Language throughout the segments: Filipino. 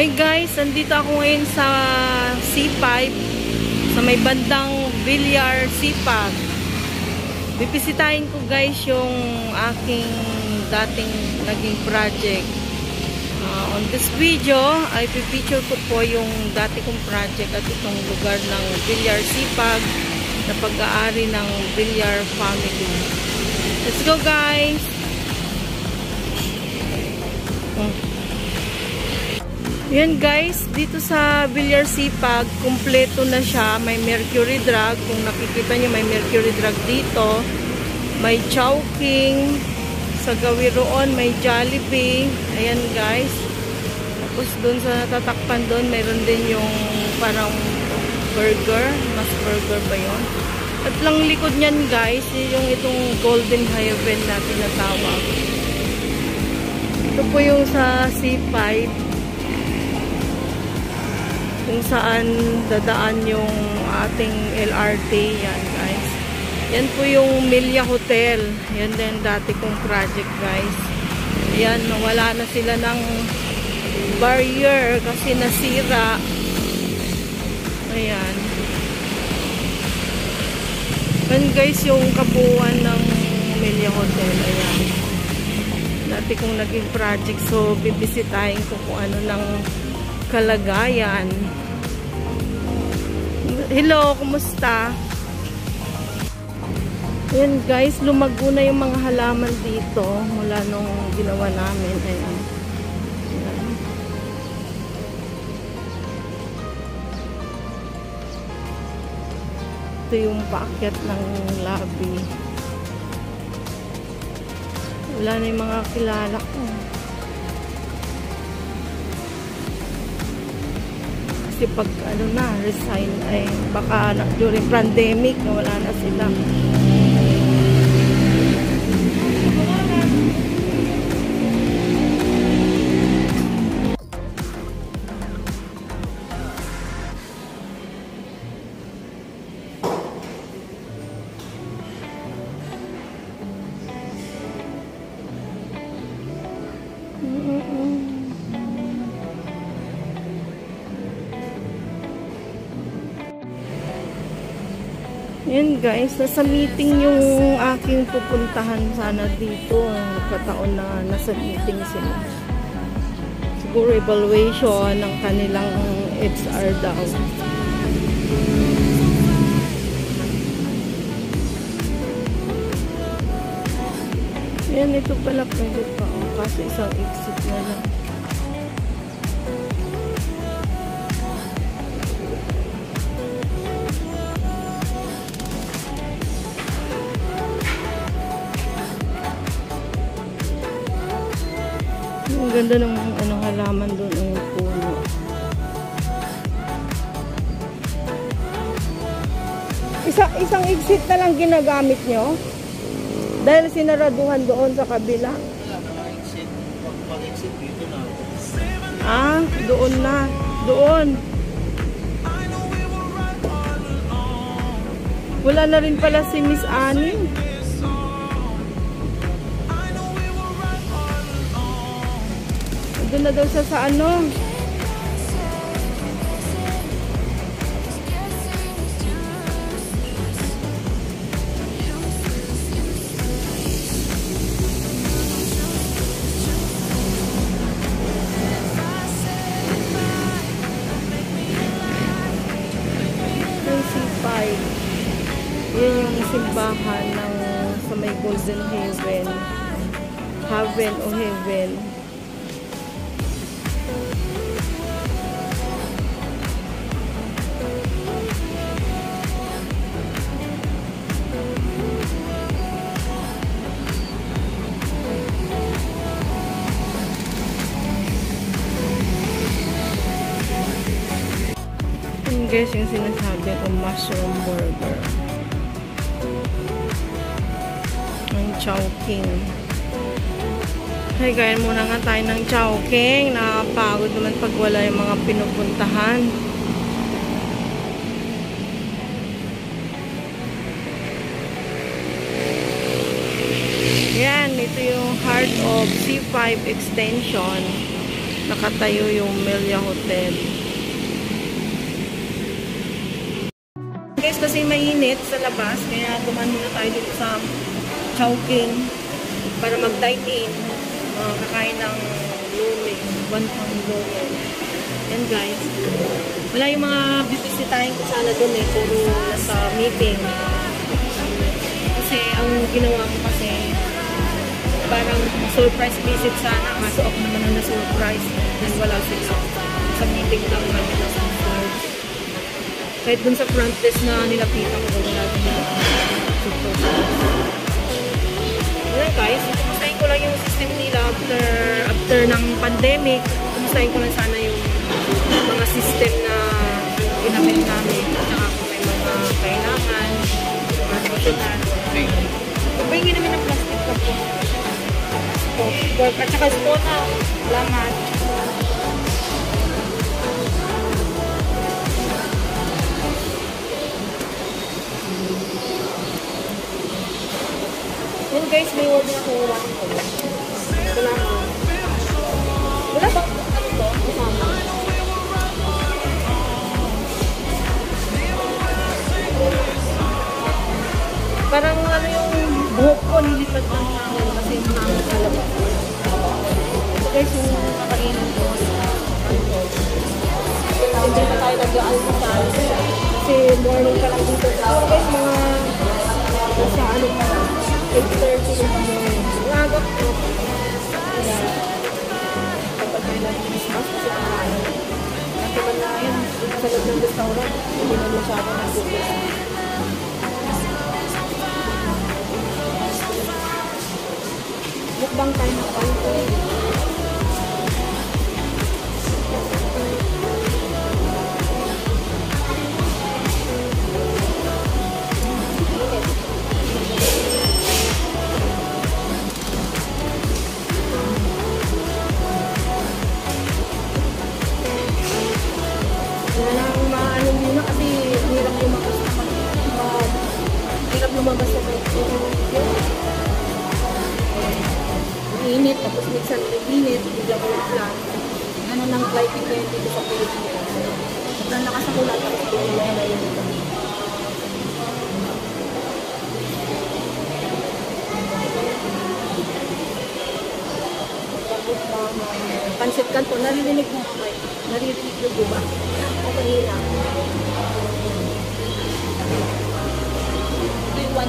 Hi guys, nandito ako ngayon sa C5 sa may bandang Villar Sipag. Bibisitahin ko guys yung aking dating naging project. On this video ay pipicture ko po yung dati kong project at itong lugar ng Villar Sipag na pag-aari ng Villar family. Let's go guys! Yan guys, dito sa Villar Sipag, kumpleto na siya. May Mercury Drug. Kung nakikita nyo, may Mercury Drug dito. May Chowking. Sa Gawiroon, may Jollibee. Ayan guys. Tapos dun sa natatakpan dun, mayroon din yung parang burger. Mas burger ba yun? At lang likod nyan guys, yung itong Golden Heaven na tinatawag. Ito po yung sa C5. Kung saan dadaan yung ating LRT. Yan guys. Yan po yung Milia Hotel. Yan din dati kong project guys. Yan, wala na sila ng barrier kasi nasira. Ayan. Yan guys yung kabuuan ng Milia Hotel. Ayan. Dati kong naging project. So bibisitahin ko kung ano ng kalagayan. Hello, kumusta? Ayan guys, lumago na yung mga halaman dito mula nung ginawa namin. Ayan. Ayan. Ito yung paakyat ng lobby. Wala na yung mga kilala ko. Pag ano na, resign ay baka during pandemic wala na sila. Yan guys, nasa meeting yung aking pupuntahan sana dito. Nagkataon na nasa meeting sila. Siguro evaluation ng kanilang HR daw. Yan, ito pala pwede pa. Kasi isang exit na lang. Ang ganda ng anong halaman doon ang puno. Isang exit na lang ginagamit nyo? Dahil sinaraduhan doon sa kabila. Pag-exit dito na. Ah, doon na. Doon. Wala na rin pala si Miss Annie. Doon na daw siya sa ano. C5. Yan yung simbahan ng sa may Golden Heaven. Heaven o Heaven. Guys, yung sinasabi ko mushroom burger ang Chowking. Hey, kain muna nga tayo ng Chowking. Nakapagod naman pag wala yung mga pinupuntahan. Yan, ito yung Heart of C5 Extension. nakatayo yung Melia Hotel. Guys, kasi mainit sa labas, kaya dumaan muna tayo dito sa Chowking para mag-dine in. Kakain ng lumi, 1 pound lumi. Yan guys. Wala yung mga bibisitahin ko sana dun eh, puro sa meeting. Kasi ang ginawa ko kasi parang surprise visit sana, kaso ako naman ang na-surprise. Then wala sila. Sa meeting lang namin na surprise. Kahit dun sa front desk na nilapitan ko, wala din na surprise. Ayan guys, kumustahin ko lang yung system nila after ng pandemic. Kumustahin ko lang sana yung mga system na ginamit namin. At saka kung may mga kailangan, mga personal. Pagpahingin namin ng plastic cup po. At saka spona. Salamat. Yan guys, may order ako ulang ko. Ito lang ako. Wala bang ano to? Kasama. Parang ano yung buhok ko, nilipat lang namin kasi yung namin sa labas. Ito guys, yung kakainin ko. Hindi na tayo nag-almusal kasi morning pa lang dito. So guys, mga sa ano pa lang, 8:30 yung morning. Yung agap ko. Kapag tayo nag-Christmas kasi kakain. At naman na yan, sa loob ng restaurant, hindi na masyado nag-Christmas. Mukbang tayo ng panto. Lumabas sa baito. Mainit, tapos minsan init, bigla ko yung plan. Ganun ang flight ngayon dito sa Pilipinas. Sobrang lakas ako lahat ng Pilipinas na yun. Pansit Canton, naririnig mo ba? Naririnig mo ba? Okay na. One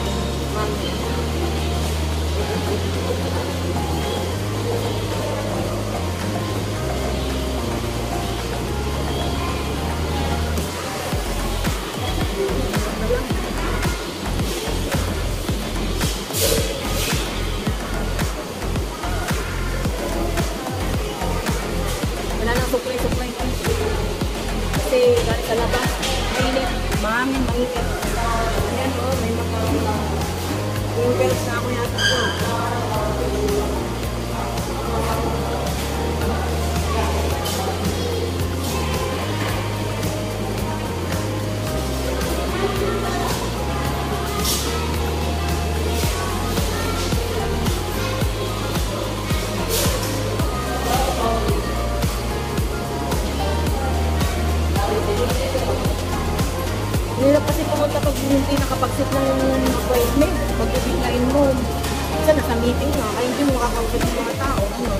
wala nang supply kasi galing sa labas mainit, maraming mainit. Ayan o, may mga pimples na ako yata ko. Nila kasi pumunta pag hindi nakapag-sit ng appointment, pag-biglayin mo. Kasi nasa meeting na, kaya hindi mo makakausap ng mga tao. Ano?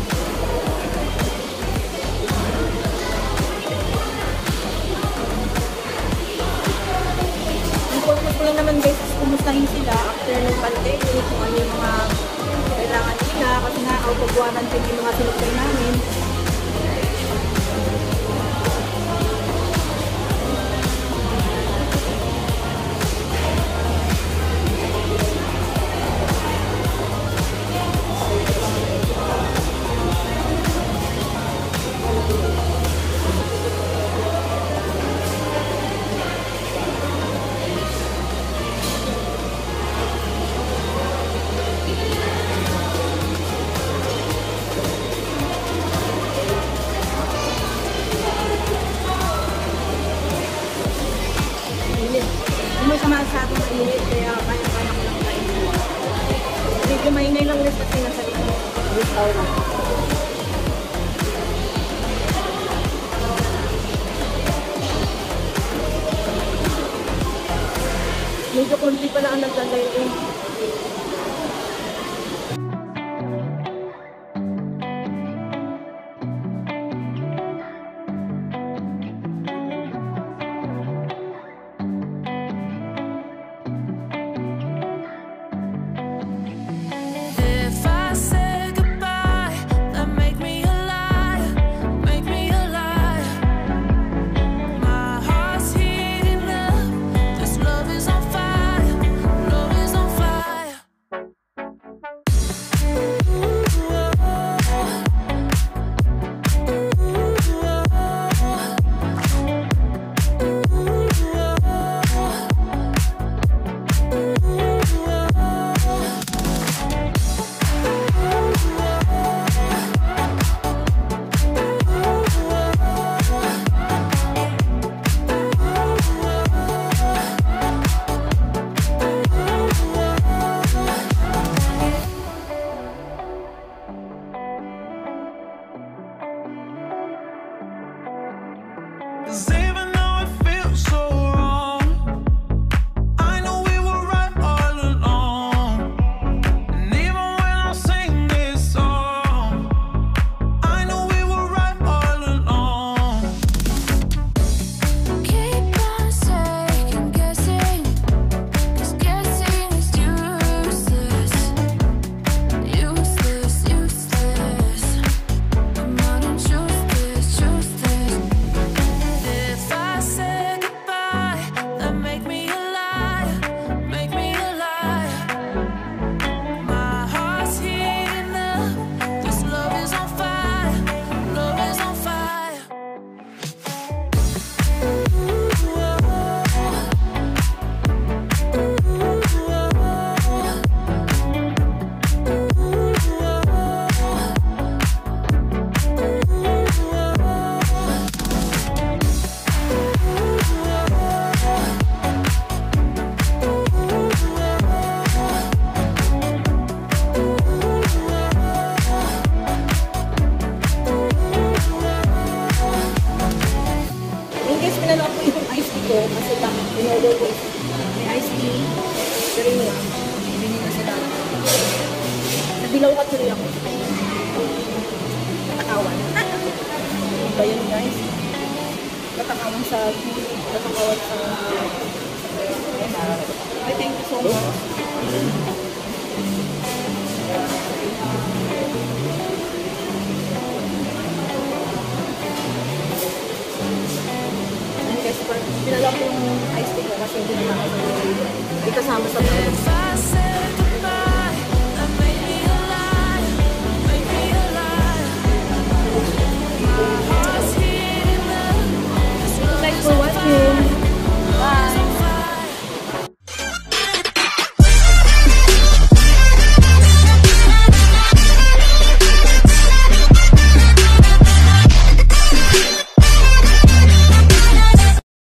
Important ko lang naman guys, kumustahin sila after ng pandemic, kung ano yung mga kailangan nila, kasi nga out of warranty yung mga sinupay namin. Masyado mainit, kaya kaya-kaya ko lang kain. Medyo maingay lang ulit kasi nasa restaurant. online eh. Kasi in-order ko may iced tea, pero yun lang, hindi na sila. Nadilaw ka tuloy ako. Katakawan. Ba yun guys? Katakawan sa I thank you so much. Pinala ko yung ice cream kasi hindi naman ako kasama sa